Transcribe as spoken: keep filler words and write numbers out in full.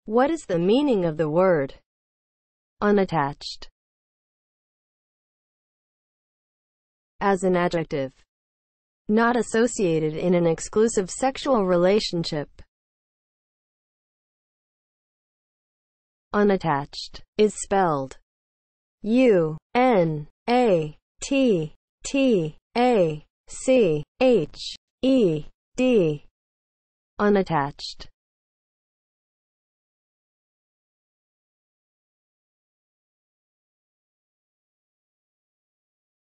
What is the meaning of the word unattached? As an adjective, not associated in an exclusive sexual relationship. Unattached is spelled U N A T T A C H E D. Unattached.